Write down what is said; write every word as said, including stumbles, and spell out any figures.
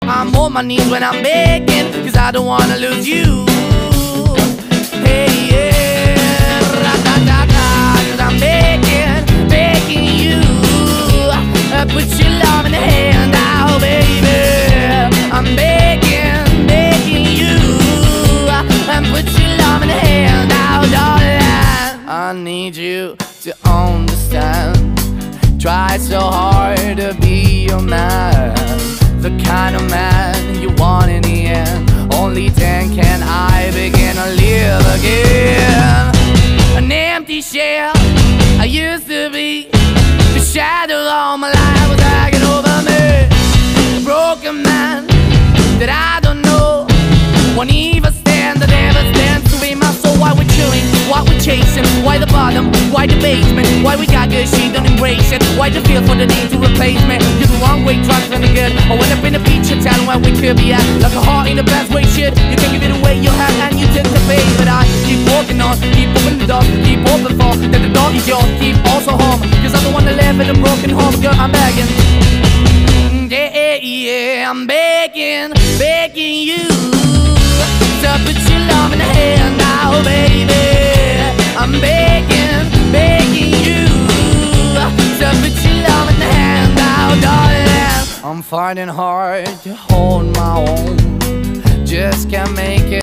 I'm on my knees when I'm begging, cause I don't wanna lose you. Hey, yeah, ra-da-da-da, cause I'm begging, begging you. uh, Put your love in the hand now, baby. I'm begging, begging you. uh, Put your love in the hand now, darling. I need you to understand. Try so hard to be your man, the kind of man you want in the end. Only then can I begin to live again. An empty shell I used to be, the shadow all my life was hanging over me. A broken man that I don't know won't even stand, that never stands to be my soul. Why we're chewing, why we're chasing, why the bottom, why the basement, why we got good, she don't embrace it, why the feel for the need to replace me. You're the wrong way, trying to good. I went up in the feature town where we could be at, like a heart in the best way, shit. You can give it away, you have, and you take the pay. But I keep walking on, keep opening the door, keep open for that the door is yours, keep also home, cause I'm the one that live in a broken home. Girl, I'm begging, yeah, yeah, yeah, I'm begging, begging you to put your love in the hand now, baby. I'm begging, begging you to put your love in the hand now, darling. I'm finding hard to hold my own, just can't make it.